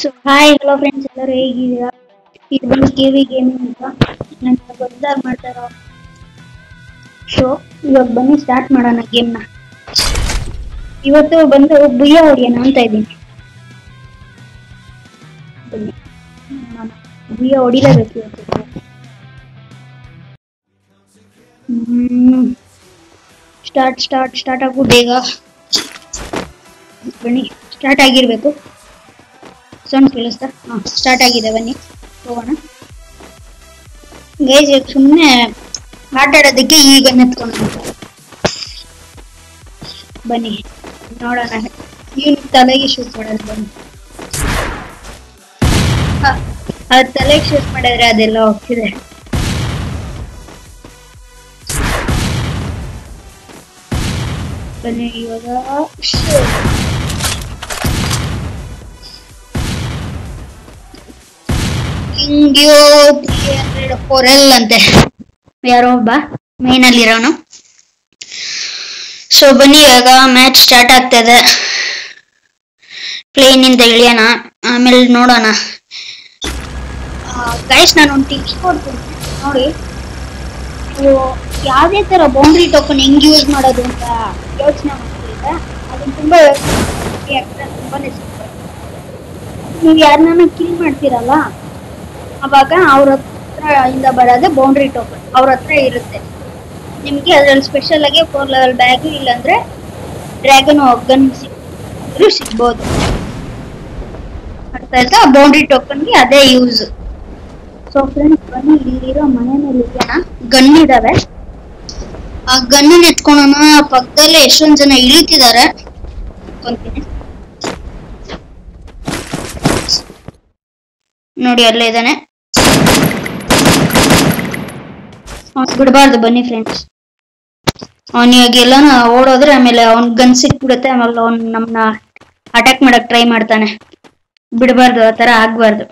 So hi hello friends, ಎಲ್ಲರೂ ಹೇಗಿದ್ದೀರಾ? ಇದು ಬಂದು KV ಗೇಮಿಂಗ್ ಅಂತ ನನ್ನ ಹೊಸದಾಗಿ ಮಾಡ್ತಾರೋ ಶೋ. ಇವಾಗ ಬನ್ನಿ ಸ್ಟಾರ್ಟ್ ಮಾಡೋಣ ಗೇಮ್ನ. ಇವತ್ತು ಬಂದು ಬುಯ್ಯ ಹೊಡಿಯೋಣ ಅಂತ ಇದ್ದೀನಿ. ಬನ್ನಿ ಬುಯ್ಯ ಹೊಡಿಲೇಬೇಕು ಇವತ್ತು. ಸ್ಟಾರ್ಟ್ ಆಗು ಬೇಗ. ಬನ್ನಿ ಸ್ಟಾರ್ಟ್ ಆಗಿರ್ಬೇಕು. ಸೌಂಡ್ ಕೇಳಿಸ್ತಾ? ಸ್ಟಾರ್ಟ್ ಆಗಿದೆ, ಬನ್ನಿ ಹೋಗೋಣ. ಗೈಸ್ ಸುಮ್ಮನೆ ಆಟ ಆಡೋದಕ್ಕೆ ಈಗ ನೆತ್ಕೊಂಡು ಬನ್ನಿ ನೋಡೋಣ. ಇವನು ತಲೆಗೆ ಶೂಟ್ ಮಾಡೋದು. ಬನ್ನಿ ಅದು ತಲೆಗೆ ಶೂಟ್ ಮಾಡಿದ್ರೆ ಅದೆಲ್ಲ ಹೋಗ್ತಿದೆ. ಬನ್ನಿ ಇವಾಗ ಇಂಗ್ಯೋ 304L ಅಂತೆ, ಯಾರೋ ಒಬ್ಬ ಮೈನ್ ಅಲ್ಲಿ ಇರೋನು. ಸೊ ಬನ್ನಿ ಇವಾಗ ಮ್ಯಾಚ್ ಸ್ಟಾರ್ಟ್ ಆಗ್ತದೆ. ಪ್ಲೇನ್ ಇಂದ ಇಳಿಯೋಣ, ಆಮೇಲೆ ನೋಡೋಣ. ಗೈಸ್ ನಾನು ಒಂದು ಟಿಪ್ಸ್ ಕೊಡ್ತೀನಿ ನೋಡಿ. ನೀವು ಯಾವುದೇ ತರ ಬೌಂಡ್ರಿ ಟೋಕನ್ ಹೆಂಗ್ ಯೂಸ್ ಮಾಡೋದು ಅಂತ ಯೋಚನೆ ಮಾಡ್ತಿದ್ರೆ ಅದನ್ನ ತುಂಬಾ ತುಂಬಾನೇ ಸಿಗ್ತದೆ. ನೀವು ಯಾರನ್ನ ಕಿಲ್ ಮಾಡ್ತೀರಲ್ಲ, ಅವಾಗ ಅವ್ರ ಹತ್ರ ಇಂದ ಬರೋದೇ ಬೌಂಡ್ರಿ ಟೋಕನ್ ಅವ್ರ ಹತ್ರ ಇರುತ್ತೆ. ನಿಮ್ಗೆ ಅದ್ರಲ್ಲಿ ಸ್ಪೆಷಲ್ ಆಗಿ 4 ಲೆವೆಲ್ ಬ್ಯಾಗ್ ಇಲ್ಲಾಂದ್ರೆ ಡ್ರ್ಯಾಗನ್ ಗನ್ ಸಿಗ್ಬೋದು. ಅರ್ಥ ಆಯ್ತಾ? ಬೌಂಡ್ರಿ ಟೋಕನ್ಗೆ ಅದೇ ಯೂಸ್. ಸೊ ಫ್ರೆಂಡ್ಸ್ ಬನ್ನಿ, ಇಲ್ಲಿರೋ ಮನೆ ಮೇಲೆ ಗನ್ ಇದಾವೆ. ಆ ಗನ್ ಎತ್ಕೊಳ್ಳೋಣ. ಪಕ್ಕದಲ್ಲೇ ಎಷ್ಟೊಂದ್ ಜನ ಇಳಿತಿದ್ದಾರೆ ಅನ್ಕೊಂತೀನಿ. ನೋಡಿ ಅಲ್ಲೇ ಇದ್ದಾನೆ, ಅವ್ನು ಬಿಡಬಾರ್ದು. ಬನ್ನಿ ಫ್ರೆಂಡ್ಸ್, ಅವನಿಗೆಲ್ಲ ಓಡೋದ್ರೆ ಆಮೇಲೆ ಅವ್ನ್ ಗನ್ ಸಿಕ್ಬಿಡುತ್ತೆ. ಆಮೇಲೆ ಅವ್ನ್ ನಮ್ನ ಅಟ್ಯಾಕ್ ಮಾಡಕ್ ಟ್ರೈ ಮಾಡ್ತಾನೆ. ಬಿಡಬಾರ್ದು, ಆ ತರ ಆಗ್ಬಾರ್ದು.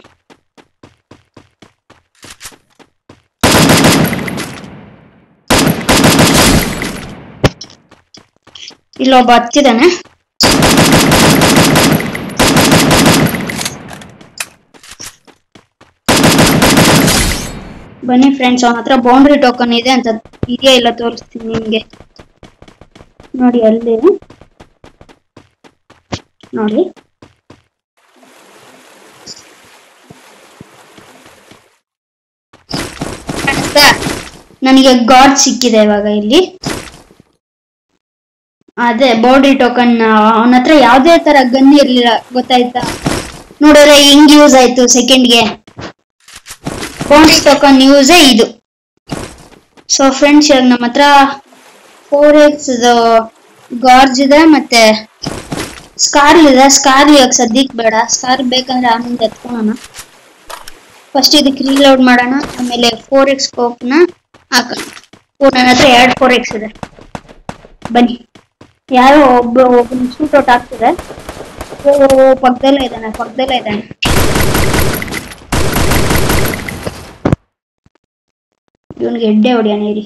ಇಲ್ಲೊಬ್ಬ ಹತ್ತಿದಾನೆ. ಬನ್ನಿ ಫ್ರೆಂಡ್ಸ್, ಅವನ ಹತ್ರ ಬೌಂಡ್ರಿ ಟೋಕನ್ ಇದೆ ಅಂತ ಇದೆಯಾ ಇಲ್ಲ ತೋರಿಸ್ತೀನಿ ನಿಮ್ಗೆ. ನೋಡಿ ಅಲ್ಲಿ ನೋಡಿ, ನನಗೆ ಗಾರ್ಡ್ ಸಿಕ್ಕಿದೆ ಇವಾಗ ಇಲ್ಲಿ. ಅದೇ ಬೌಂಡ್ರಿ ಟೋಕನ್. ಅವನ ಹತ್ರ ಯಾವ್ದೇ ತರ ಗನ್ ಇರ್ಲಿಲ್ಲ, ಗೊತ್ತಾಯ್ತಾ? ನೋಡಿದ್ರೆ ಹೆಂಗ್ ಯೂಸ್ ಆಯ್ತು ಸೆಕೆಂಡ್ಗೆ. ಬೌಂಡ್ರಿ ಟೋಕನ್ ಯೂಸೇ ಇದು. ಸೊ ಫ್ರೆಂಡ್ಸ್, ಇವಾಗ ನಮ್ಮ ಹತ್ರ 4x ಗಾರ್ಜ್ ಇದೆ, ಮತ್ತೆ ಸ್ಕಾರ್ ಇದೆ. ಸ್ಕಾರ್ ಇವಾಗ ಸದ್ಯಕ್ಕೆ ಬೇಡ, ಸ್ಕಾರ್ ಬೇಕಂದ್ರೆ ಆಮೇಲೆ ಎತ್ಕೊಳ್ಳೋಣ. ಫಸ್ಟ್ ಇದಕ್ಕೆ ರೀಲೋಡ್ ಮಾಡೋಣ, ಆಮೇಲೆ 4x ಸ್ಕೋಪ್ನ ಹಾಕೋಣ. ನನ್ನ ಹತ್ರ 2 4x ಇದೆ. ಬನ್ನಿ, ಯಾರೋ ಒಬ್ಬನ ಶೂಟ್ ಔಟ್ ಆಗ್ತಿದೆ. ಪಕ್ಕದಲ್ಲೇ ಇದ್ದಾನೆ. ಇವನಿಗೆ ಹೆಡ್ಡೆ ಹೊಡಿಯೋಣ ಇರಿ.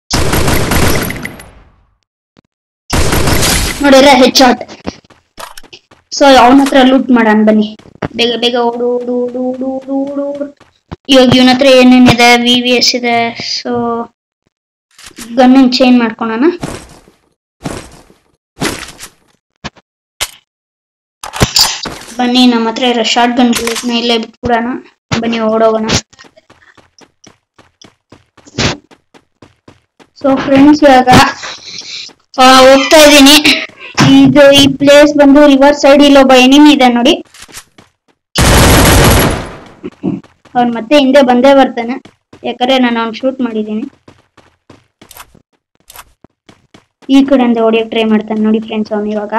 ನೋಡಿರ ಹೆಡ್ ಶಾಟ್. ಸೊ ಅವನ ಹತ್ರ ಲೂಟ್ ಮಾಡೋಣ. ಬನ್ನಿ ಬೇಗ ಬೇಗ ಓಡು. ಇವಾಗ ಇವನ ಹತ್ರ ಏನೇನಿದೆ? VVS ಇದೆ. ಸೊ ಗನ್ ಚೇಂಜ್ ಮಾಡ್ಕೊಳೋಣ. ಬನ್ನಿ, ನಮ್ಮ ಹತ್ರ ಇರೋ ಶಾರ್ಟ್ ಗನ್ ಬುಲೆಟ್ನ ಇಲ್ಲೇ ಬಿಟ್ಬಿಡೋಣ. ಬನ್ನಿ ಓಡೋಗೋಣ. ಸೊ ಫ್ರೆಂಡ್ಸ್, ಇವಾಗ ಹೋಗ್ತಾ ಇದ್ದೀನಿ. ಈ ಪ್ಲೇಸ್ ಬಂದು ರಿವರ್ ಸೈಡ್. ಇಲ್ಲೊಬ್ಬ ಎನಿಮಿ ಇದೆ ನೋಡಿ. ಅವ್ನು ಮತ್ತೆ ಹಿಂದೆ ಬಂದೇ ಬರ್ತಾನೆ, ಯಾಕಂದ್ರೆ ನಾನು ಅವ್ನು ಶೂಟ್ ಮಾಡಿದ್ದೀನಿ. ಈ ಕಡೆಯಿಂದ ಹೊಡಿಯಕ್ ಟ್ರೈ ಮಾಡ್ತಾನೆ ನೋಡಿ ಫ್ರೆಂಡ್ಸ್. ಅವನು ಇವಾಗ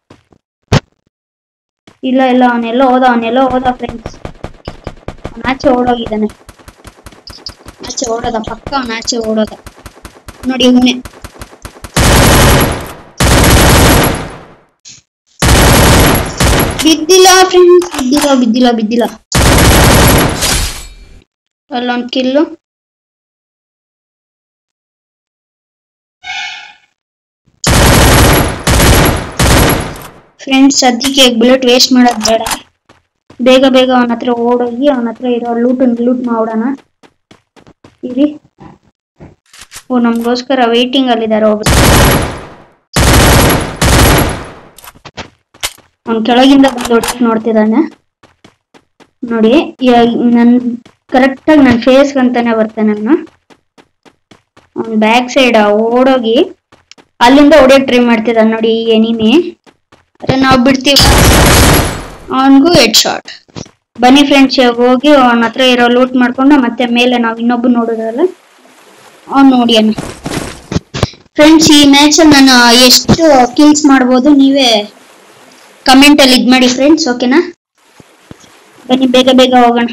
ಇಲ್ಲ ಅವನೆಲ್ಲೋ ಹೋದ ಫ್ರೆಂಡ್ಸ್. ಅವನ ಆಚೆ ಓಡೋಗಿದ್ದಾನೆ. ಪಕ್ಕ ಅವನ ಆಚೆ ಓಡೋದ ನೋಡಿ. ಇವನೇ ಬಿದ್ದಿಲ್ಲ ಫ್ರೆಂಡ್ಸ್, ಬಿದ್ದಿಲ್ಲ. ಅಲ್ಲೊಂದು ಕಿಲ್ಲು. ಫ್ರೆಂಡ್ಸ್, ಸದ್ಯಕ್ಕೆ ಬುಲೆಟ್ ವೇಸ್ಟ್ ಮಾಡೋದು ಬೇಡ. ಬೇಗ ಬೇಗ ಅವನ ಹತ್ರ ಓಡೋಗಿ ಅವನ ಹತ್ರ ಇರೋ ಲೂಟ್ ಮಾಡೋಣ. ಇರಿ, ಓ ನಮ್ಗೋಸ್ಕರ ವೇಟಿಂಗ್ ಅಲ್ಲಿದ್ದಾರೆ ಒಬ್ರು. ಅವ್ನು ಕೆಳಗಿಂದ ಬಂದು ಹೊಡಿಕ್ ನೋಡ್ತಿದ್ದಾನೆ ನೋಡಿ. ನನ್ ಕರೆಕ್ಟಾಗಿ ನನ್ನ ಫೇಸ್ ಅಂತಾನೆ ಬರ್ತಾನೆ ಅವನು. ಅವ್ನು ಬ್ಯಾಕ್ ಸೈಡ್ ಓಡೋಗಿ ಅಲ್ಲಿಂದ ಹೊಡಿಯಕ್ ಟ್ರೈ ಮಾಡ್ತಿದ್ದಾನೆ ನೋಡಿ ಈ ಎನಿಮಿ. ನಾವು ಬಿಡ್ತೀವ, ಅವನಿಗೂ ಹೆಡ್ ಶಾಟ್. ಬನ್ನಿ ಫ್ರೆಂಡ್ಸ್, ಹೋಗಿ ಅವನ ಹತ್ರ ಇರೋ ಲೂಟ್ ಮಾಡ್ಕೊಂಡು ಮತ್ತೆ ಮೇಲೆ ನಾವು ಇನ್ನೊಬ್ಬ ನೋಡೋದಲ್ಲ ಅವ್ನು ನೋಡಿಯಣ್ಣ. ಫ್ರೆಂಡ್ಸ್, ಈ ಮ್ಯಾಚ್ ಅಲ್ಲಿ ನಾನು ಎಷ್ಟು ಕಿಲ್ಸ್ ಮಾಡ್ಬೋದು ನೀವೇ ಕಮೆಂಟ್ ಅಲ್ಲಿ ಇದ್ ಮಾಡಿ ಫ್ರೆಂಡ್ಸ್, ಓಕೆನಾ? ಬನ್ನಿ ಬೇಗ ಬೇಗ ಹೋಗೋಣ.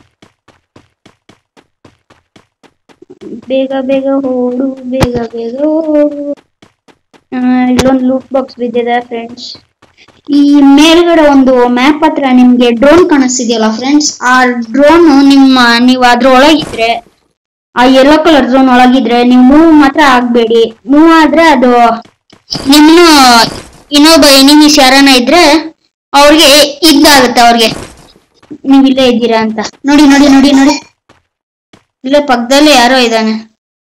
ಬೇಗ ಬೇಗ ಓಡು, ಬೇಗ ಬೇಗ ಓಡು. ಇಲ್ಲೊಂದು ಲೂಟ್ ಬಾಕ್ಸ್ ಬಿದ್ದಿದೆ ಫ್ರೆಂಡ್ಸ್. ಈ ಮೇಲ್ಗಡೆ ಒಂದು ಮ್ಯಾಪ್ ಹತ್ರ ನಿಮ್ಗೆ ಡ್ರೋನ್ ಕಾಣಿಸ್ತಿದೆಯಲ್ಲ ಫ್ರೆಂಡ್ಸ್, ಆ ಡ್ರೋನ್ ನೀವು ಅದ್ರ ಒಳಗಿದ್ರೆ, ಆ ಯೆಲ್ಲೋ ಕಲರ್ ಡ್ರೋನ್ ಒಳಗಿದ್ರೆ ನೀವು ಮೂವ್ ಮಾತ್ರ ಆಗ್ಬೇಡಿ. ಮೂವ್ ಆದ್ರೆ ಅದು ನಿಮ್ಮನ್ನು ಇನ್ನೊಬ್ಬ ಎನಿಮೀಸ್ ಯಾರನ್ನ ಇದ್ರೆ ಅವ್ರಿಗೆ ಇದಾಗುತ್ತೆ, ಅವ್ರಿಗೆ ನೀವ್ ಇಲ್ಲೇ ಇದ್ದೀರಾ ಅಂತ. ನೋಡಿ ನೋಡಿ ನೋಡಿ ನೋಡಿ, ಇಲ್ಲೇ ಪಕ್ಕದಲ್ಲೇ ಯಾರೋ ಇದ್ದಾನೆ.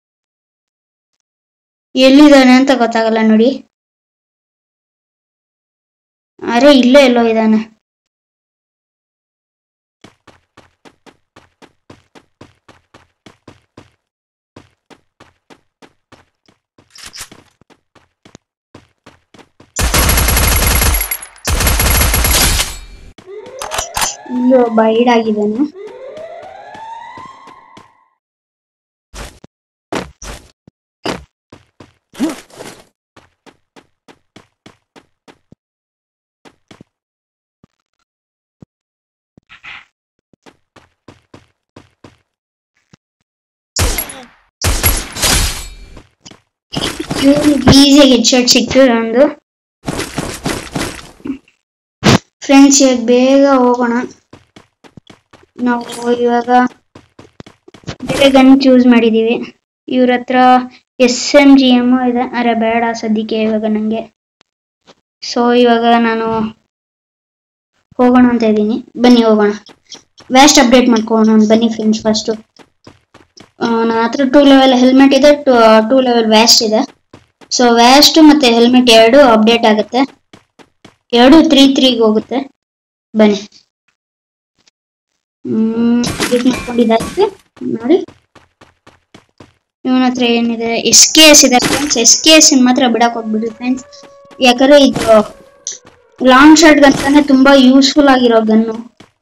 ಎಲ್ಲಿದ್ದಾನೆ ಅಂತ ಗೊತ್ತಾಗಲ್ಲ ನೋಡಿ. ಅರೆ ಇಲ್ಲೇ ಎಲ್ಲೋ ಇದ್ದಾನೆ. ಇಲ್ಲೋ ಬೈಡ್ ಆಗಿದ್ದಾನೆ. ಈಸಿಯಾಗಿ ಹೆಡ್ ಶಾಟ್ ಸಿಕ್ತು ಒಂದು. ಫ್ರೆಂಡ್ಸ್, ಇವಾಗ ಬೇಗ ಹೋಗೋಣ. ನಾವು ಇವಾಗ ಬೇರೆ ಗನ್ ಚೂಸ್ ಮಾಡಿದೀವಿ. ಇವ್ರ ಹತ್ರ SMGM ಇದೆ. ಅರೆ ಬೇಡ ಸದ್ಯಕ್ಕೆ ಇವಾಗ ನಂಗೆ. ಸೊ ಇವಾಗ ನಾನು ಹೋಗೋಣ ಅಂತ ಇದ್ದೀನಿ. ಬನ್ನಿ ಹೋಗೋಣ. ವ್ಯಾಸ್ಟ್ ಅಪ್ಡೇಟ್ ಮಾಡ್ಕೋಣ ಬನ್ನಿ ಫ್ರೆಂಡ್ಸ್. ಫಸ್ಟು ನನ್ನ ಹತ್ರ 2 ಲೆವೆಲ್ ಹೆಲ್ಮೆಟ್ ಇದೆ, 2 ಲೆವೆಲ್ ವ್ಯಾಸ್ಟ್ ಇದೆ. ಸೊ ವ್ಯಾಸ್ಟ್ ಮತ್ತೆ ಹೆಲ್ಮೆಟ್ ಎರಡು ಅಪ್ಡೇಟ್ ಆಗುತ್ತೆ, ಎರಡು 3-3 ಹೋಗುತ್ತೆ. ಬನ್ನಿ ಮಾಡ್ಕೊಂಡಿದ್ದಾಯ್ತು ನೋಡಿ. ಇವನ ಹತ್ರ ಏನಿದೆ, SKS ಇದೆ ಫ್ರೆಂಡ್ಸ್. SKS ಮಾತ್ರ ಬಿಡಕ್ ಹೋಗ್ಬಿಡ್ರಿ ಫ್ರೆಂಡ್ಸ್, ಯಾಕಂದ್ರೆ ಇದು ಲಾಂಗ್ ಶಾಟ್ ಗಂತಾನೆ ತುಂಬಾ ಯೂಸ್ಫುಲ್ ಆಗಿರೋ ಗನ್ನು.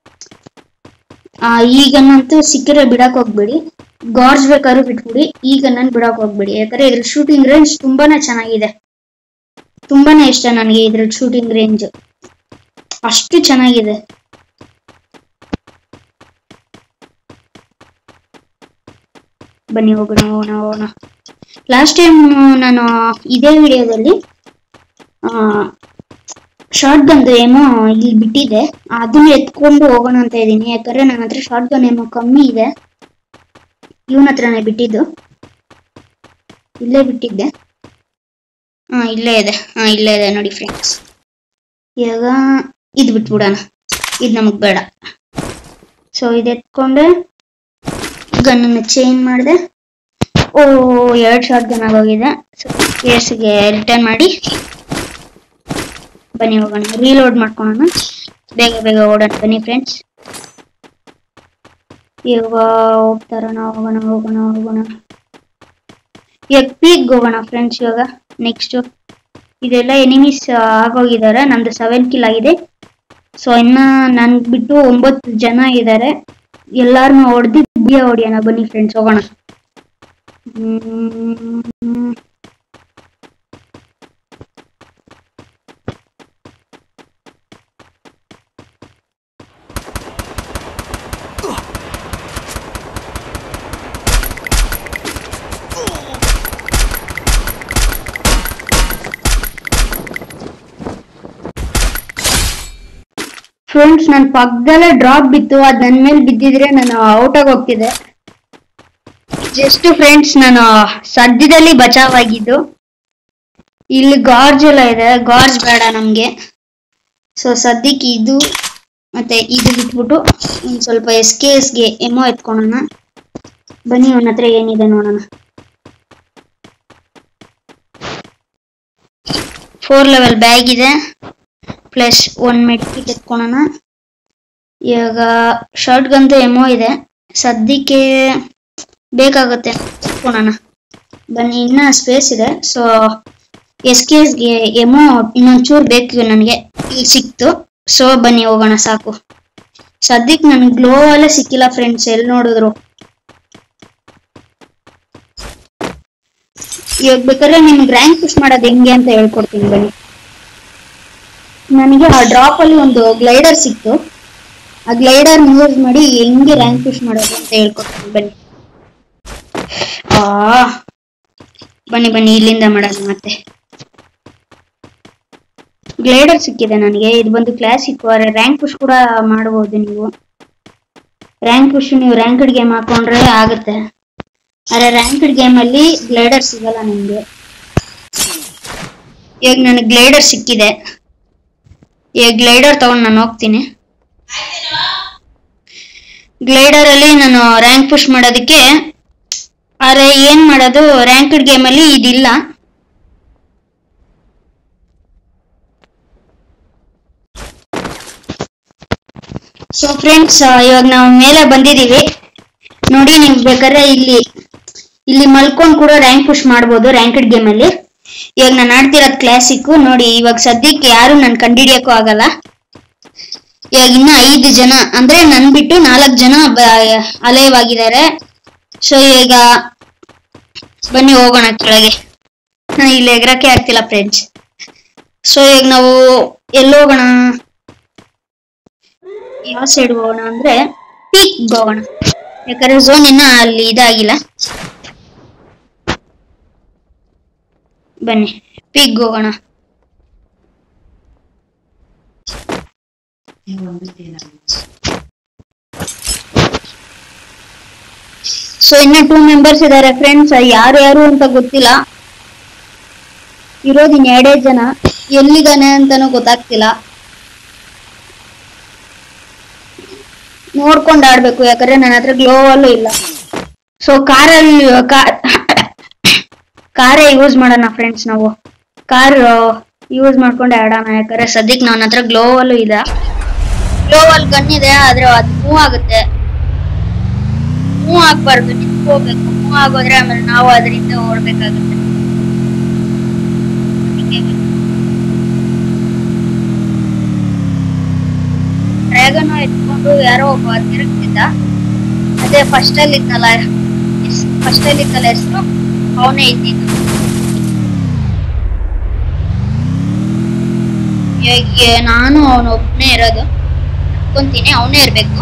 ಈ ಗನ್ ಅಂತೂ ಸಿಕ್ಕರೆ ಬಿಡಕ್ ಹೋಗ್ಬೇಡಿ. ಗಾರ್ಡ್ಸ್ ಬೇಕಾದ್ರೂ ಬಿಟ್ಬಿಡಿ, ಈ ಗನ್ನನ್ನು ಬಿಡಕ್ ಹೋಗ್ಬೇಡಿ. ಯಾಕಂದ್ರೆ ಇದ್ರ ಶೂಟಿಂಗ್ ರೇಂಜ್ ತುಂಬಾನೇ ಚೆನ್ನಾಗಿದೆ. ತುಂಬಾನೇ ಇಷ್ಟ ನನಗೆ ಇದ್ರ ಶೂಟಿಂಗ್ ರೇಂಜ್, ಅಷ್ಟು ಚೆನ್ನಾಗಿದೆ. ಬನ್ನಿ ಹೋಗೋಣ ಹೋಗೋಣ ಹೋಗೋಣ. ಲಾಸ್ಟ್ ಟೈಮ್ ನಾನು ಇದೇ ವಿಡಿಯೋದಲ್ಲಿ ಶಾರ್ಟ್ ಗನ್ ಏನೋ ಇಲ್ಲಿ ಬಿಟ್ಟಿದೆ, ಅದನ್ನ ಎತ್ಕೊಂಡು ಹೋಗೋಣ ಅಂತ ಇದ್ದೀನಿ. ಯಾಕಂದ್ರೆ ನನ್ನ ಹತ್ರ ಶಾರ್ಟ್ ಗನ್ ಏನೋ ಕಮ್ಮಿ ಇದೆ. ಇವನ ಹತ್ರನೇ ಬಿಟ್ಟಿದ್ದು, ಇಲ್ಲೇ ಬಿಟ್ಟಿದ್ದೆ. ಇಲ್ಲೇ ಇದೆ, ಇಲ್ಲೇ ಇದೆ ನೋಡಿ ಫ್ರೆಂಡ್ಸ್. ಇವಾಗ ಇದು ಬಿಟ್ಬಿಡೋಣ, ಇದು ನಮಗ್ ಬೇಡ. ಸೊ ಇದು ಎತ್ಕೊಂಡೆ, ಗನ್ನನ್ನು ಚೇಂಜ್ ಮಾಡಿದೆ. ಓ 2 ಶಾರ್ಟ್ ಗನ್ ಆಗೋಗಿದೆ. ಸೊ ಕೇಸ್ಗೆ ರಿಟರ್ನ್ ಮಾಡಿ ಬನ್ನಿ ಹೋಗೋಣ. ರೀಲೋಡ್ ಮಾಡ್ಕೊಳ್ಳೋಣ, ಬೇಗ ಬೇಗ ಓಡೋಣ ಬನ್ನಿ ಫ್ರೆಂಡ್ಸ್. ಇವಾಗ ಹೋಗ್ತಾರೋಣ, ಹೋಗೋಣ ಹೋಗೋಣ ಹೋಗೋಣ. ಇವಾಗ ಪೀಕ್ ಹೋಗೋಣ ಫ್ರೆಂಡ್ಸ್. ಇವಾಗ ನೆಕ್ಸ್ಟ್ ಇದೆಲ್ಲ ಎನಿಮೀಸ್ ಆಗೋಗಿದ್ದಾರೆ. ನಮ್ದು 7 ಕಿಲ್ ಆಗಿದೆ. ಸೊ ಇನ್ನ ನನ್ ಬಿಟ್ಟು 9 ಜನ ಇದ್ದಾರೆ. ಎಲ್ಲಾರನ್ನೂ ಹೊಡೆದು ಹೊಡಿಯೋಣ ಬನ್ನಿ ಫ್ರೆಂಡ್ಸ್, ಹೋಗೋಣ. ಫ್ರೆಂಡ್ಸ್, ನನ್ನ ಪಕ್ಕದಲ್ಲೇ ಡ್ರಾಪ್ ಬಿತ್ತು, ಅದ್ ನನ್ ಮೇಲೆ ಬಿದ್ದಿದ್ರೆ ನಾನು ಔಟ್ ಆಗಿ ಹೋಗ್ತಿದ್ದೆ. ಜಸ್ಟ್ ಫ್ರೆಂಡ್ಸ್, ನಾನು ಸದ್ಯದಲ್ಲಿ ಬಚಾವಾಗಿದ್ದು. ಇಲ್ಲಿ ಗಾರ್ಜ್ ಎಲ್ಲ ಇದೆ, ಗಾರ್ಜ್ ಬೇಡ ನಮ್ಗೆ. ಸೊ ಸದ್ಯಕ್ಕೆ ಇದು ಮತ್ತೆ ಇದು ಬಿಟ್ಬಿಟ್ಟು ಒಂದು ಸ್ವಲ್ಪ SKSಗೆ ಎಮೋ ಎತ್ಕೊಳ್ಳೋಣ. ಬನ್ನಿ ಅವನ ಹತ್ರ ಏನಿದೆ ನೋಡೋಣ. 4 ಲೆವೆಲ್ ಬ್ಯಾಗ್ ಇದೆ ಪ್ಲಸ್ 1 ಮೆಡ್ಕಿಟ್ ಎತ್ಕೊಳ್ಳೋಣ. ಇವಾಗ ಶಾರ್ಟ್ ಗನ್ ಎಮೋ ಇದೆ, ಸದ್ಯಕ್ಕೆ ಬೇಕಾಗುತ್ತೆ ಎತ್ಕೊಳ್ಳೋಣ. ಬನ್ನಿ, ಇನ್ನ ಸ್ಪೇಸ್ ಇದೆ. ಸೊ SKSಗೆ ಎಮೋ ಇನ್ನೊಂಚೂರು ಬೇಕು ನನಗೆ, ಇಲ್ಲಿ ಸಿಕ್ತು. ಸೊ ಬನ್ನಿ ಹೋಗೋಣ. ಸಾಕು, ಸದ್ಯಕ್ಕೆ ನನಗೆ ಗ್ಲೋ ಅಲ್ಲೇ ಸಿಕ್ಕಿಲ್ಲ ಫ್ರೆಂಡ್ಸ್, ಎಲ್ಲಿ ನೋಡಿದ್ರು. ಇವಾಗ ಬೇಕಾದ್ರೆ ನಿಮ್ಗೆ ರ್ಯಾಂಕ್ ಪುಷ್ ಮಾಡೋದು ಹೆಂಗೆ ಅಂತ ಹೇಳ್ಕೊಡ್ತೀನಿ ಬನ್ನಿ. ನನಗೆ ಆ ಡ್ರಾಪ್ ಅಲ್ಲಿ ಒಂದು ಗ್ಲೈಡರ್ ಸಿಕ್ತು, ಆ ಗ್ಲೈಡರ್ ಯೂಸ್ ಮಾಡಿ ಹೆಂಗೆ ರ್ಯಾಂಕ್ ಪುಷ್ ಮಾಡೋದು ಅಂತ ಹೇಳ್ಕೊಡ್ತೀನಿ ಬನ್ನಿ. ಬನ್ನಿ ಬನ್ನಿ ಇಲ್ಲಿಂದ ಮಾಡೋದು. ಮತ್ತೆ ಗ್ಲೈಡರ್ ಸಿಕ್ಕಿದೆ ನನಗೆ, ಇದು ಬಂದು ಕ್ಲಾಸಿಕ್. ರ್ಯಾಂಕ್ ಪುಷ್ ಕೂಡ ಮಾಡಬಹುದು ನೀವು. ರ್ಯಾಂಕ್ ಪುಷ್ ನೀವು ರ್ಯಾಂಕ್ಡ್ ಗೇಮ್ ಹಾಕೊಂಡ್ರೆ ಆಗುತ್ತೆ, ಆದ್ರೆ ರ್ಯಾಂಕ್ಡ್ ಗೇಮ್ ಅಲ್ಲಿ ಗ್ಲೈಡರ್ ಸಿಗಲ್ಲ ನಿಮ್ಗೆ. ಈಗ ನನಗೆ ಗ್ಲೈಡರ್ ಸಿಕ್ಕಿದೆ, ಈಗ ಗ್ಲೈಡರ್ ತಗೊಂಡು ನಾನು ಹೋಗ್ತೀನಿ. ಗ್ಲೈಡರ್ ಅಲ್ಲಿ ನಾನು ರ್ಯಾಂಕ್ ಪುಷ್ ಮಾಡೋದಕ್ಕೆ, ಆದ್ರೆ ಏನ್ ಮಾಡೋದು, ರ್ಯಾಂಕ್ಡ್ ಗೇಮ್ ಅಲ್ಲಿ ಇದಿಲ್ಲ. ಸೊ ಫ್ರೆಂಡ್ಸ್, ಇವಾಗ ನಾವು ಮೇಲೆ ಬಂದಿದೀವಿ ನೋಡಿ. ನಿಮ್ಗೆ ಬೇಕಾದ್ರೆ ಇಲ್ಲಿ ಮಲ್ಕೊಂಡು ಕೂಡ ರ್ಯಾಂಕ್ ಪುಷ್ ಮಾಡ್ಬೋದು ರ್ಯಾಂಕ್ಡ್ ಗೇಮ್ ಅಲ್ಲಿ. ಇವಾಗ ನಾನು ಆಡ್ತಿರೋದು ಕ್ಲಾಸಿಕ್ ನೋಡಿ. ಇವಾಗ ಸದ್ಯಕ್ಕೆ ಯಾರು ನನ್ ಕಂಡಿಡಿಯಕ್ಕೂ ಆಗಲ್ಲ. ಇವಾಗ ಇನ್ನ 5 ಜನ ಅಂದ್ರೆ ನನ್ ಬಿಟ್ಟು 4 ಜನ ಅಲಯವಾಗಿದ್ದಾರೆ. ಸೊ ಈಗ ಬನ್ನಿ ಹೋಗೋಣ ಕೆಳಗೆ. ಇಲ್ಲಿ ಎಗರಕ್ಕೆ ಆಗ್ತಿಲ್ಲ ಫ್ರೆಂಡ್ಸ್. ಸೊ ಈಗ ನಾವು ಎಲ್ಲಿ ಹೋಗೋಣ, ಯಾವ ಸೈಡ್ ಹೋಗೋಣ ಅಂದ್ರೆ ಪೀಕ್ ಹೋಗೋಣ, ಯಾಕಂದ್ರೆ ಝೋನ್ ಇನ್ನ ಅಲ್ಲಿ ಇದಾಗಿಲ್ಲ. ಬನ್ನಿ ಪೀಕ್ ಹೋಗೋಣ. ಸೊ ಇನ್ನ 2 ಮೆಂಬರ್ಸ್ ಇದಾರೆ ಫ್ರೆಂಡ್ಸ್, ಯಾರು ಅಂತ ಗೊತ್ತಿಲ್ಲ. ಇರೋದಿನ್ 2 ಜನ, ಎಲ್ಲಿದ್ದಾನೆ ಅಂತಾನು ಗೊತ್ತಾಗ್ತಿಲ್ಲ. ನೋಡ್ಕೊಂಡು ಆಡ್ಬೇಕು, ಯಾಕಂದ್ರೆ ನನ್ನ ಹತ್ರ ಗ್ಲೋವಲ್ಲೂ ಇಲ್ಲ. ಸೊ ಕಾರೇ ಯೂಸ್ ಮಾಡೋಣ ಫ್ರೆಂಡ್ಸ್. ನಾವು ಕಾರ್ ಯೂಸ್ ಮಾಡ್ಕೊಂಡು ಆಡೋಣ, ಯಾಕಂದ್ರೆ ಸದ್ಯಕ್ಕೆ ನನ್ನ ಹತ್ರ ಗ್ಲೋವಲ್ಲೂ ಇದೆ. ಗ್ಲೋವಲ್ ಗನ್ ಇದೆ, ಆದ್ರೆ ಅದು ಮೂವ್ ಆಗುತ್ತೆ. ಮೂವ್ ಆಗ್ಬಾರ್ದು, ನಿಂತ್ಕೋಬೇಕು. ಮೂವ್ ಆಗೋದ್ರೆ ಆಮೇಲೆ ನಾವು ಅದರಿಂದ ಓಡ್ಬೇಕಾಗುತ್ತೆ. ಡ್ರ್ಯಾಗನ್ ಎತ್ಕೊಂಡು ಯಾರೋ ಒಬ್ಬ ತಿರುಗ್ತಿದ್ದ, ಅದೇ ಫಸ್ಟ್ ಅಲ್ಲಿ ಇದ್ನಲ್ಲ ಹೆಸರು, ಅವನೇ ಇದ್ದಿದ್ದು. ನಾನು ಅವನು ಒಬ್ಬನೇ ಇರೋದು ಅನ್ಕೊಂತೀನಿ, ಅವನೇ ಇರ್ಬೇಕು.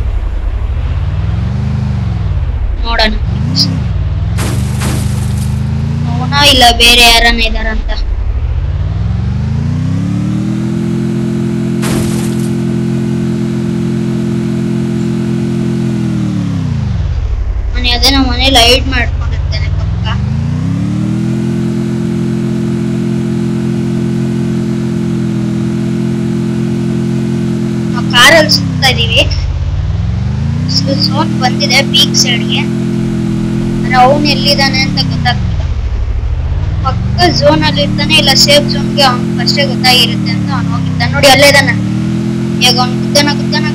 ನೋಡೋಣ ಅವನ ಇಲ್ಲ ಬೇರೆ ಯಾರನ್ನ ಇದಾರಂತ. ಅದೇ ನಮ್ಮ ಮನೇಲಿ ಹೈಡ್ ಮಾಡ್ಕೊಂಡಿರ್ತೇನೆ ಪಕ್ಕ. ನಾವು ಕಾರಲ್ಲಿ ಸುತ್ತಾ ಇದೀವಿ. ಝೋನ್ ಬಂದಿದೆ ಪೀಕ್ ಸೈಡ್ಗೆ, ಅವನು ಎಲ್ಲಿದ್ದಾನೆ ಅಂತ ಗೊತ್ತಾಗ್ತಿಲ್ಲ. ಪಕ್ಕ ಝೋನ್ ಅಲ್ಲಿ ಇರ್ತಾನೆ, ಇಲ್ಲ ಸೇಫ್ ಝೋನ್ಗೆ ಅವ್ನು ಫಸ್ಟೇ ಗೊತ್ತಾಗಿರುತ್ತೆ ಅಂತ ಅವ್ನು ಹೋಗಿದ್ದಾನೆ. ನೋಡಿ ಅಲ್ಲೇ ಇದ್ದಾನೆ. ಈಗ ಅವ್ನು ಗುದ್ದಾನ.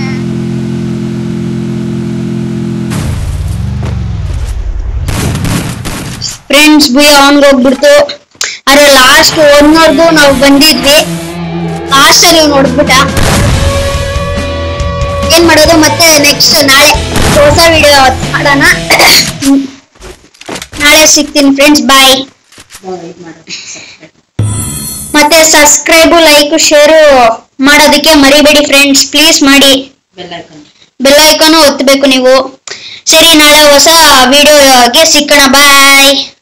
ಫ್ರೆಂಡ್ಸ್ ಭೂಯ ಅವನ್ಗೆ ಹೋಗ್ಬಿಡ್ತು. ಆದ್ರೆ ಲಾಸ್ಟ್ ಒಂದ್ವರೆಗೂ ನಾವು ಬಂದಿದ್ವಿ, ಲಾಸ್ಟ್ ಅಲ್ಲಿ ನೋಡ್ಬಿಟ್ಟ. ಏನ್ ಮಾಡೋದು, ಮತ್ತೆ ನೆಕ್ಸ್ಟ್ ನಾಳೆ ಹೊಸ ವಿಡಿಯೋ ಮಾಡೋಣ. ನಾಳೆ ಸಿಗ್ತೀನಿ ಫ್ರೆಂಡ್ಸ್, ಬಾಯ್. ಮತ್ತೆ ಸಬ್ಸ್ಕ್ರೈಬ್, ಲೈಕ್, ಶೇರು ಮಾಡೋದಕ್ಕೆ ಮರಿಬೇಡಿ ಫ್ರೆಂಡ್ಸ್, ಪ್ಲೀಸ್ ಮಾಡಿ. ಬೆಲ್ ಐಕಾನ್ ಒತ್ತಬೇಕು ನೀವು. ಸರಿ, ನಾಳೆ ಹೊಸ ವಿಡಿಯೋಗೆ ಸಿಕ್ಕಣ. ಬಾಯ್.